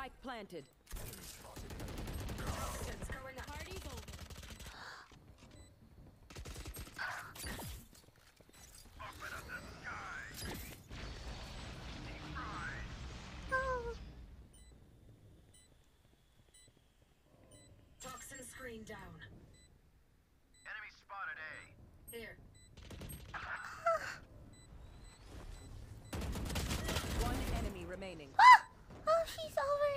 Spike planted. Party's over. Open up the sky. Oh. Toxin screen down. Enemy spotted A. Here. One enemy remaining. Ah! Oh, she's over